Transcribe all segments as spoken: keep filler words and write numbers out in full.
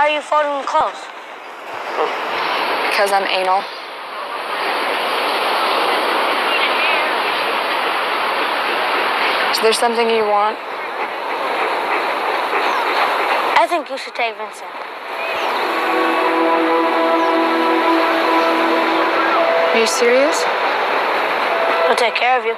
Why are you folding the clothes? Because I'm anal. Is there something you want? I think you should take Vincent. Are you serious? He'll take care of you.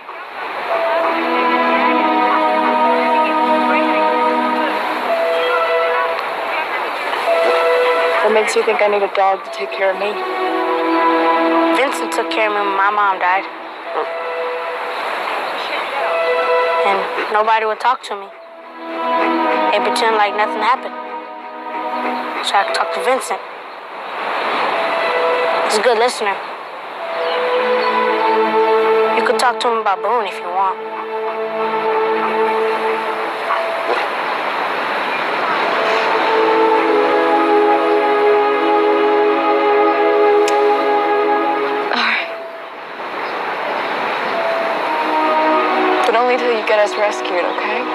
What makes you think I need a dog to take care of me? Vincent took care of me when my mom died. And nobody would talk to me. They pretend like nothing happened. So I talked to Vincent. He's a good listener. You could talk to him about Boone if you want. But only till you get us rescued, okay?